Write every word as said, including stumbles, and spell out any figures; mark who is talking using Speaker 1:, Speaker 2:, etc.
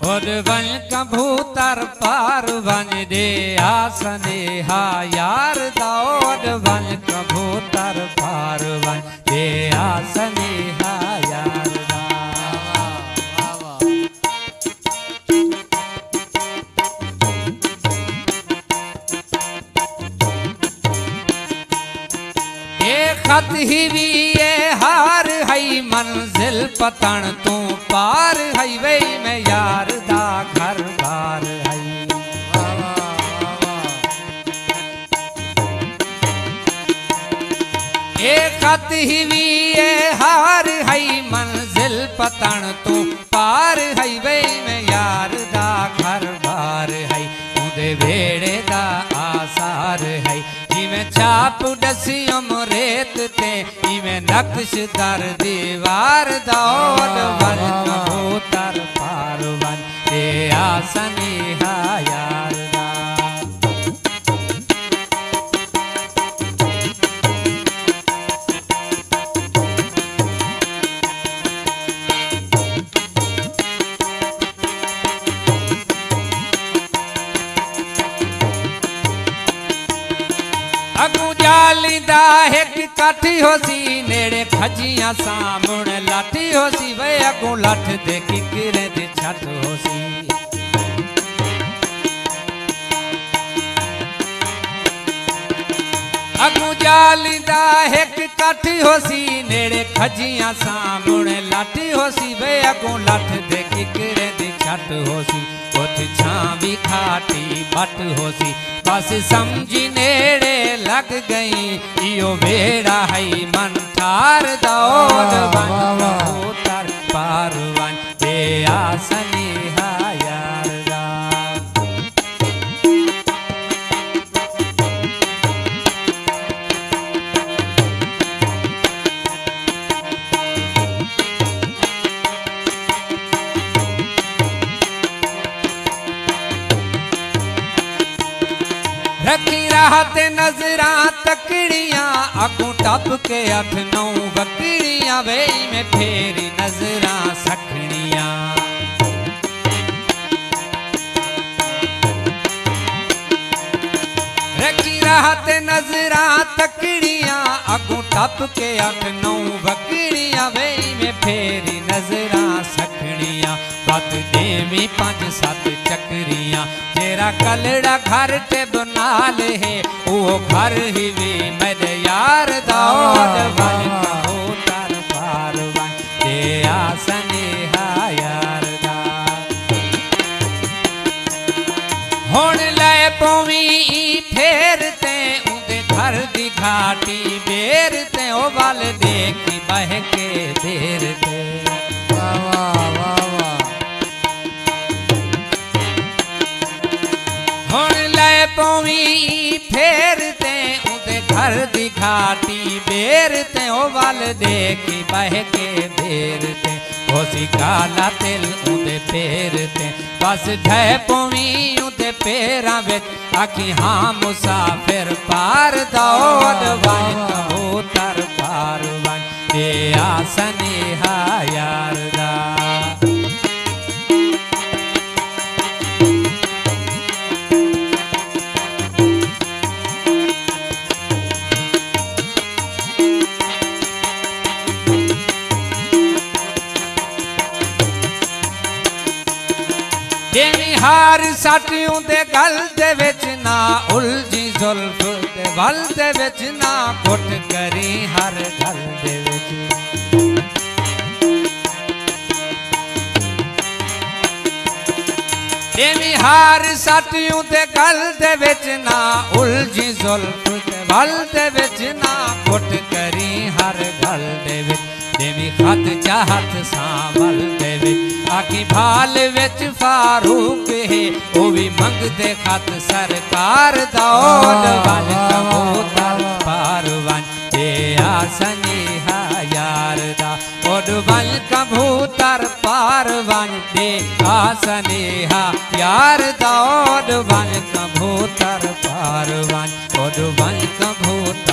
Speaker 1: उड़ वन कबूतर पार वन दे आसने हा यार दा उड़ वन कबूतर पार वन दे आसने हा यार दा। खत ही भी ये हार हई मंजिल पतन तू पार हई वे में यार दा घर बार हई। ये खत ही भी ये हार हई मंजिल पतन तू पार हई वे में यार दा घर बार हई। उदे वेड़े दा आसार हई जिमें छाप डसियम रेत ते इमें नक्श दर दीवार दौड़ वन कबूतर पार वन दे आसने हा यार दा। अगू जालीदा एक काठी होसी नेड़े खजियां सामुण लाठी होसी वे अगू लठ दे किकरे दे छठ होसी। अगू जालीदा एक काठी होसी नेड़े खजियां सामुण लाठी होसी वे अगू लठ दे किकरे दे छठ होसी। उठ छावी खाटी बट होसी बस समझी नेड़े लग गई इयो बेड़ा हई मन ठार दौड़ वन कबूतर पार वन दे आसने हा यार दा। रखी राहत नजरा तकड़ियां अगू टप के अठ नौ बकड़ियां वे में फेरी नजरा सखड़ियां। रखी राहत नजरा तकड़ियां अगू टप के अठ नौ बकड़ियां वे में फेरी नजरा सखड़ियां। बत देवी पांच सत चकरियां तेरा कलड़ा घर ते बनाल है वो घर ही भी मेरे यार दौड़ वन कबूतर पार वन दे आसने हा यार दा। हुण ले पवी फेर ते उदे घर दी घाटी बेर ते ओ वल देखी बह के देर ते। पवी फेर ते उदे घर दी घाटी बेर ते ओ वल देखी बह के बेर ते। होसी काला तिल उदे पैर ते बस ढह पवी उदे पैरां विच आखी हाँ मुसाफिर पार दौड़ वन कबूतर पार वन दे आसने हा यार दा। देवी हार सट उंदे गल दे विच ना उलझी जुल्फ दे वल दे विच ना घुट करी हर गल दे विच। देवी हार सट उंदे गल दे विच ना उलझी जुल्फ दे वल दे विच ना घुट करी हर गल दे विच। देवी खत चाहत सांवल दे विच आखी भाल विच फारूक है वो भी मंगते खत सरकार दौड़ वन कबूतर पार वन दे आसने हा यार दा। उड़ वन कबूतर पार वन दे आसने हा यार दा। उड़ वन कबूतर पार वन उड़ वन कबूतर